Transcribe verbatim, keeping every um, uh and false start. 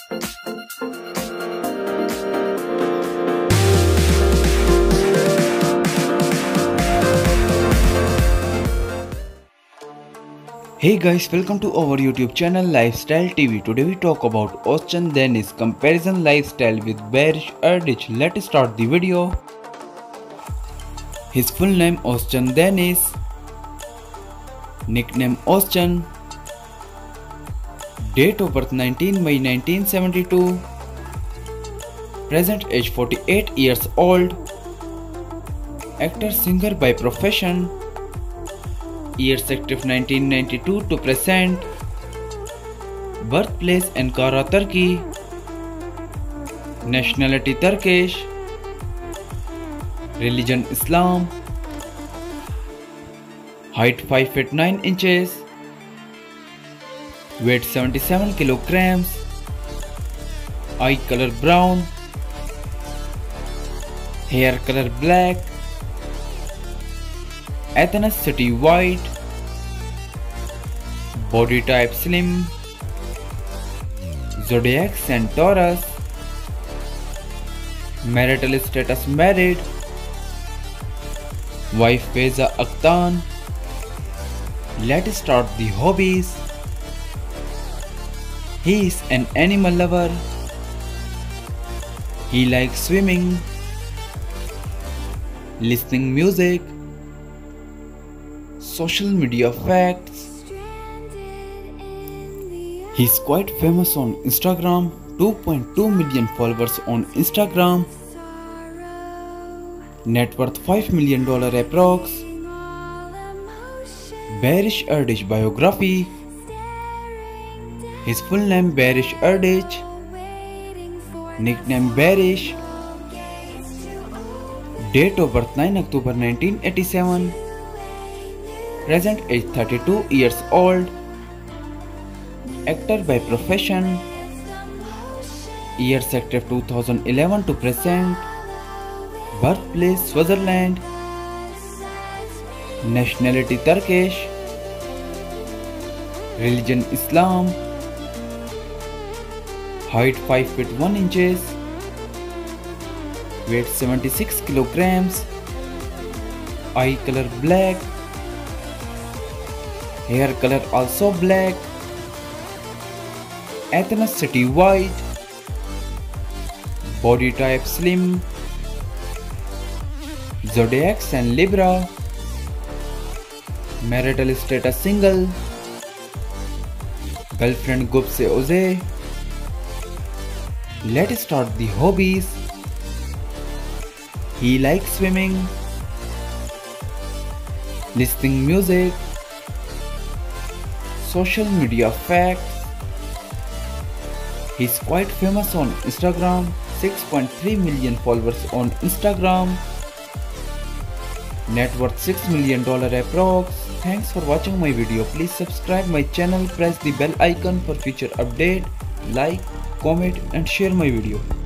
Hey guys, welcome to our YouTube channel Lifestyle T V. Today we talk about Özcan Deniz comparison lifestyle with Barış Arduç. Let's start the video. His full name Özcan Deniz, nickname Özcan, date of birth nineteen May nineteen seventy-two, present age forty-eight years old, actor singer by profession, years active nineteen ninety-two to present, birthplace Ankara, Turkey, nationality Turkish, religion Islam, height five feet nine inches, weight seventy-seven kilograms, eye color brown, hair color black, ethnicity white, body type slim, zodiac sign Taurus, marital status married, wife Faiza Aktan. Let's start the hobbies. He is an animal lover. He likes swimming, listening music, social media facts. He's quite famous on Instagram, two point two million followers on Instagram, net worth five million dollars approx. Barış Arduç biography. His full name Barış Arduç, nickname Barış, date of birth nine October nineteen eighty-seven, present age thirty-two years old, actor by profession, years active two thousand eleven to present, birthplace Switzerland, nationality Turkish, religion Islam, height five feet one inches, weight seventy-six kilograms, eye color black, hair color also black, ethnicity white, body type slim, zodiac sign Libra, marital status single, girlfriend Gupse Oze. Let's start the hobbies. He likes swimming, listening music, social media facts. He's quite famous on Instagram, six point three million followers on Instagram, net worth six million dollars approx. Thanks for watching my video. Please subscribe my channel, press the bell icon for future update, like, comment and share my video.